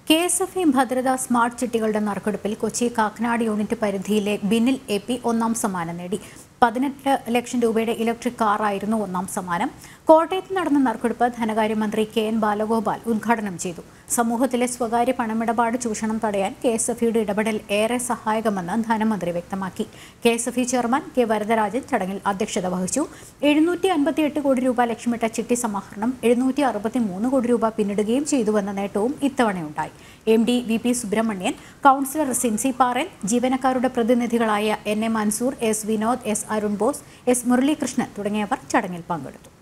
KSFE ഭദ്രത smart ചിട്ടികളുടെ നറുക്കെടുപ്പിൽ കൊച്ചി കാക്കനാട് യൂണിറ്റ് പരിധിയിലെ ബിനിൽ AP ഒന്നാം സമ്മാനം നേടി. 18 ലക്ഷം രൂപയുടെ ഇലക്ട്രിക് കാറായിരുന്നു ഒന്നാം സമ്മാനം. കോട്ടയത്ത് നടന്ന നറുക്കെടുപ്പ് ധനകാര്യമന്ത്രി KN ബാലഗോപാൽ ഉദ്ഘാടനം ചെയ്തു. സമൂഹത്തിലെ സ്വകാര്യ പണമിടപാട് ചൂഷണം തടയാൻ KSFEയുടെ ഇടപെടൽ ഏറെ സഹായകമെന്ന് ധനമന്ത്രി വ്യക്തമാക്കി. KSFE chairman K. വരദരാജൻ ചടങ്ങിൽ അധ്യക്ഷത വഹിച്ചു. 758 കോടി രൂപ ലക്ഷ്യമിട്ട ചിട്ടി സമാഹരണം 763 കോടി രൂപ പിന്നിടുകയും ചെയ്തുവെന്ന നേട്ടവും ഇത്തവണയുണ്ടായി. MD VP Subramanian, councillor Sincy Paran, ജീവനക്കാരുടെ പ്രതിനിധികളായ NA Mansoor, S. Vinod, S. Arun Bose, S. Muralikrishnan തുടങ്ങിയവർ ചടങ്ങിൽ പങ്കെടുത്തു.